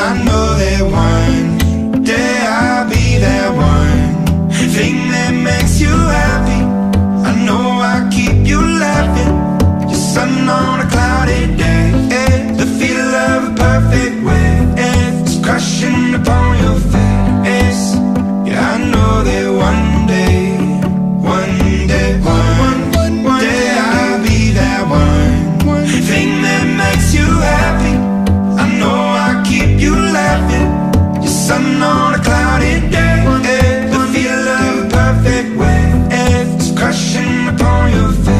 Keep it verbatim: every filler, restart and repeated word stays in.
I know that one day I'll be that one thing that makes you happy. I know I'll keep you laughing. Your sun on a cloudy day, the feel of a perfect wave, it's crushing upon your face. Yeah, I know that